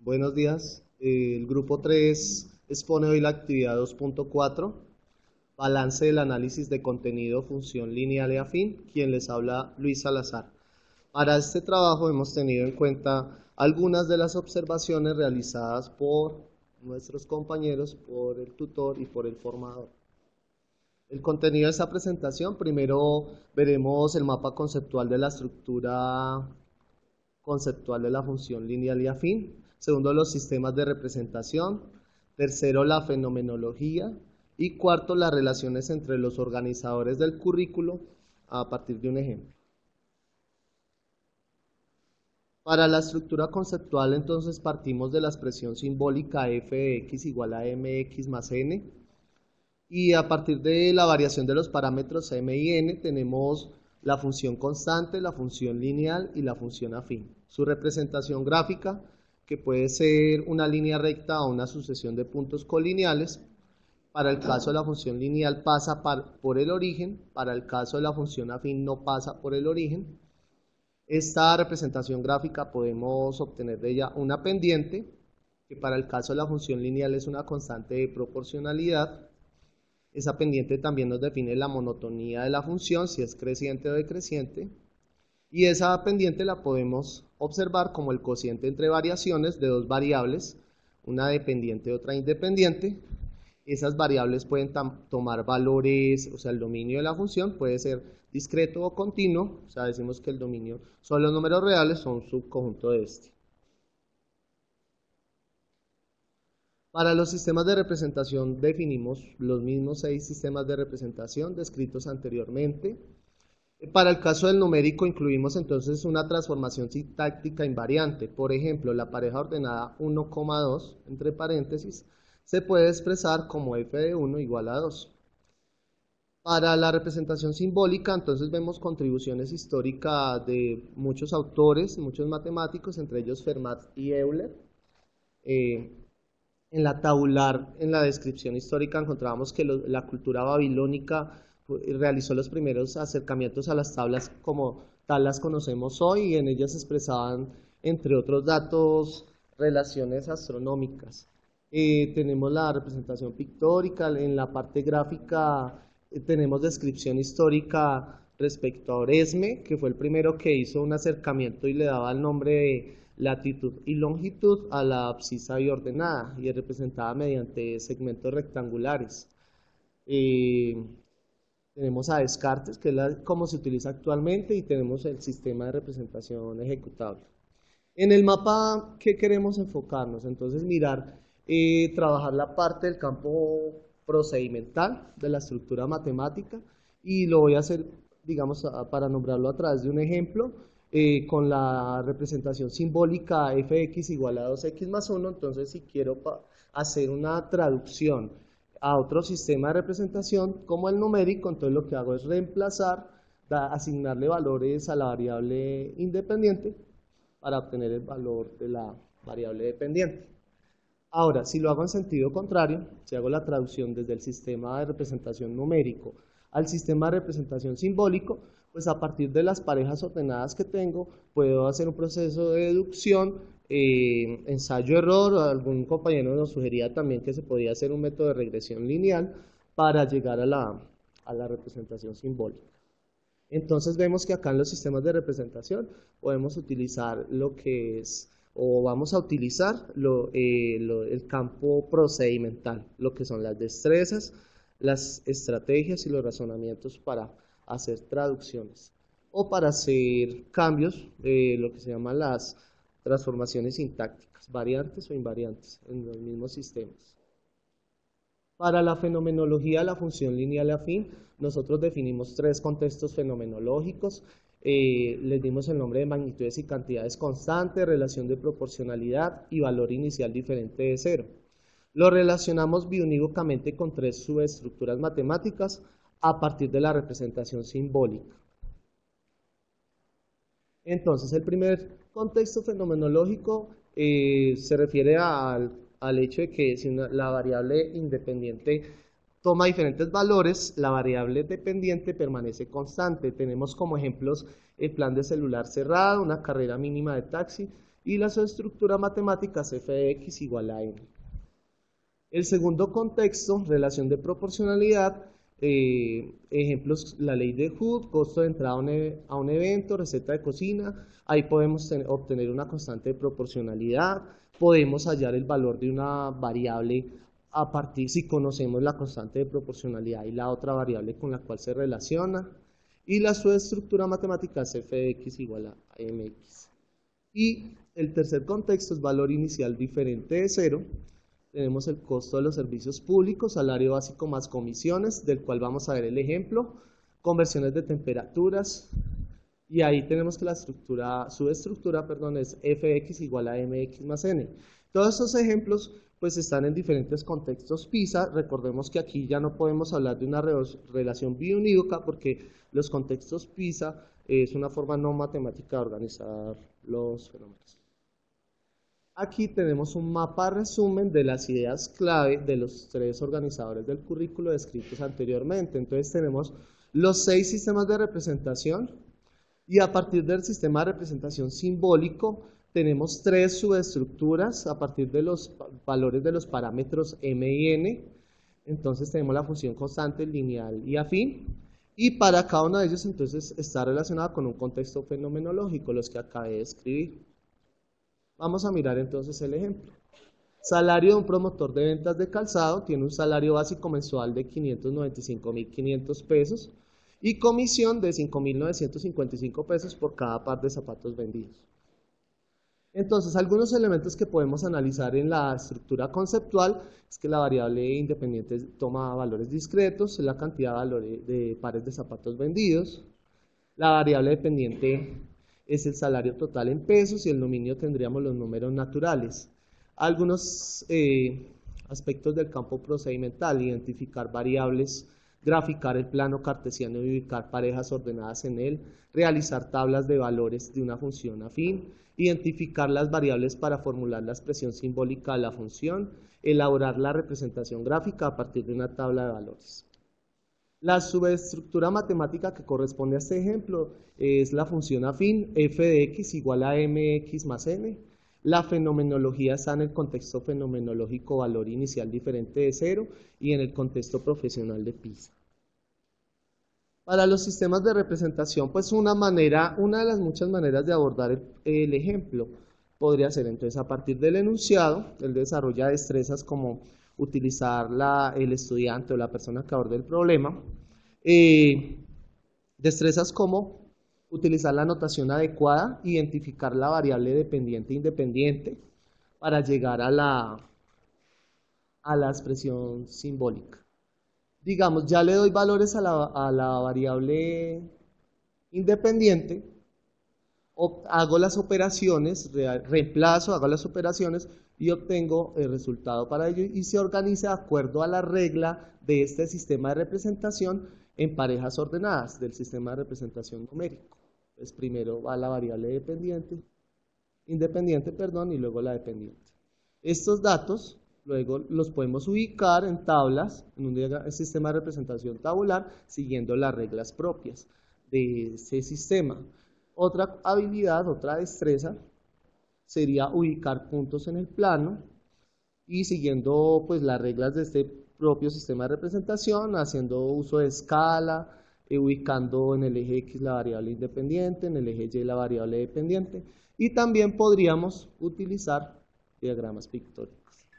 Buenos días. El grupo 3 expone hoy la actividad 2.4, balance del análisis de contenido, función lineal y afín. Quien les habla, Luis Salazar. Para este trabajo hemos tenido en cuenta algunas de las observaciones realizadas por nuestros compañeros, por el tutor y por el formador. El contenido de esta presentación: primero veremos el mapa conceptual de la estructura conceptual de la función lineal y afín. Segundo, los sistemas de representación. Tercero, la fenomenología. Y cuarto, las relaciones entre los organizadores del currículo a partir de un ejemplo. Para la estructura conceptual, entonces, partimos de la expresión simbólica f de x igual a mx más n. Y a partir de la variación de los parámetros m y n, tenemos la función constante, la función lineal y la función afín. Su representación gráfica, que puede ser una línea recta o una sucesión de puntos colineales. Para el caso de la función lineal pasa por el origen, para el caso de la función afín no pasa por el origen. Esta representación gráfica podemos obtener de ella una pendiente, que para el caso de la función lineal es una constante de proporcionalidad. Esa pendiente también nos define la monotonía de la función, si es creciente o decreciente. Y esa pendiente la podemos observar como el cociente entre variaciones de dos variables, una dependiente y otra independiente. Esas variables pueden tomar valores, o sea, el dominio de la función puede ser discreto o continuo, o sea, decimos que el dominio son los números reales, son un subconjunto de este. Para los sistemas de representación definimos los mismos 6 sistemas de representación descritos anteriormente. Para el caso del numérico incluimos entonces una transformación sintáctica invariante. Por ejemplo, la pareja ordenada 1,2, entre paréntesis, se puede expresar como f de 1 igual a 2. Para la representación simbólica, entonces vemos contribuciones históricas de muchos autores, muchos matemáticos, entre ellos Fermat y Euler. En la tabular, en la descripción histórica, encontrábamos que la cultura babilónica realizó los primeros acercamientos a las tablas como tal las conocemos hoy, y en ellas se expresaban, entre otros datos, relaciones astronómicas. Tenemos la representación pictórica. En la parte gráfica tenemos descripción histórica respecto a Oresme, que fue el primero que hizo un acercamiento y le daba el nombre de latitud y longitud a la abscisa biordenada, y es representada mediante segmentos rectangulares. Tenemos a Descartes, que es como se utiliza actualmente, y tenemos el sistema de representación ejecutable. En el mapa, ¿qué queremos enfocarnos? Entonces, mirar, trabajar la parte del campo procedimental de la estructura matemática, y lo voy a hacer, digamos, para nombrarlo a través de un ejemplo, con la representación simbólica fx igual a 2x más 1. Entonces, si quiero hacer una traducción a otro sistema de representación como el numérico, entonces lo que hago es reemplazar, asignarle valores a la variable independiente para obtener el valor de la variable dependiente. Ahora, si lo hago en sentido contrario, si hago la traducción desde el sistema de representación numérico al sistema de representación simbólico, pues a partir de las parejas ordenadas que tengo, puedo hacer un proceso de deducción, ensayo-error. Algún compañero nos sugería también que se podía hacer un método de regresión lineal para llegar a la representación simbólica. Entonces vemos que acá en los sistemas de representación podemos utilizar lo que es, o vamos a utilizar el campo procedimental, lo que son las destrezas, las estrategias y los razonamientos para hacer traducciones o para hacer cambios, lo que se llaman las transformaciones sintácticas, variantes o invariantes en los mismos sistemas. Para la fenomenología de la función lineal afín, nosotros definimos 3 contextos fenomenológicos. Les dimos el nombre de magnitudes y cantidades constantes, relación de proporcionalidad y valor inicial diferente de 0. Lo relacionamos biunívocamente con 3 subestructuras matemáticas a partir de la representación simbólica. Entonces, el primer contexto fenomenológico se refiere al hecho de que si la variable independiente toma diferentes valores, la variable dependiente permanece constante. Tenemos como ejemplos el plan de celular cerrado, una carrera mínima de taxi y la subestructura matemática es f de x igual a n. El segundo contexto, relación de proporcionalidad, ejemplos, la ley de Hood, costo de entrada a un evento, receta de cocina, ahí podemos obtener una constante de proporcionalidad, podemos hallar el valor de una variable a partir, si conocemos la constante de proporcionalidad y la otra variable con la cual se relaciona, y la subestructura matemática es f de x igual a mx. Y el tercer contexto es valor inicial diferente de cero. Tenemos el costo de los servicios públicos, salario básico más comisiones, del cual vamos a ver el ejemplo, conversiones de temperaturas, y ahí tenemos que la subestructura es fx igual a mx más n. Todos estos ejemplos pues están en diferentes contextos PISA. Recordemos que aquí ya no podemos hablar de una relación biunívoca porque los contextos PISA es una forma no matemática de organizar los fenómenos. Aquí tenemos un mapa resumen de las ideas clave de los tres organizadores del currículo descritos anteriormente. Entonces tenemos los 6 sistemas de representación y a partir del sistema de representación simbólico tenemos 3 subestructuras a partir de los valores de los parámetros m y n. Entonces tenemos la función constante, lineal y afín. Y para cada uno de ellos entonces está relacionado con un contexto fenomenológico, los que acabé de escribir. Vamos a mirar entonces el ejemplo. Salario de un promotor de ventas de calzado tiene un salario básico mensual de 595.500 pesos y comisión de 5.955 pesos por cada par de zapatos vendidos. Entonces, algunos elementos que podemos analizar en la estructura conceptual es que la variable independiente toma valores discretos, la cantidad de valores de pares de zapatos vendidos. La variable dependiente es el salario total en pesos y el dominio tendríamos los números naturales. Algunos aspectos del campo procedimental: identificar variables, graficar el plano cartesiano y ubicar parejas ordenadas en él, realizar tablas de valores de una función afín, identificar las variables para formular la expresión simbólica de la función, elaborar la representación gráfica a partir de una tabla de valores. La subestructura matemática que corresponde a este ejemplo es la función afín f de x igual a mx más n. La fenomenología está en el contexto fenomenológico valor inicial diferente de cero y en el contexto profesional de PISA. Para los sistemas de representación, pues una de las muchas maneras de abordar el ejemplo podría ser entonces a partir del enunciado. Él desarrolla destrezas como utilizar el estudiante o la persona que aborda el problema, destrezas como utilizar la notación adecuada, identificar la variable dependiente e independiente para llegar a la expresión simbólica. Digamos, ya le doy valores a la variable independiente, hago las operaciones, reemplazo, hago las operaciones y obtengo el resultado para ello, y se organiza de acuerdo a la regla de este sistema de representación en parejas ordenadas del sistema de representación numérico. Entonces primero va la variable independiente, y luego la dependiente. Estos datos luego los podemos ubicar en tablas, en un sistema de representación tabular, siguiendo las reglas propias de ese sistema. Otra habilidad, otra destreza, sería ubicar puntos en el plano y siguiendo pues las reglas de este propio sistema de representación, haciendo uso de escala, ubicando en el eje X la variable independiente, en el eje Y la variable dependiente, y también podríamos utilizar diagramas pictóricos.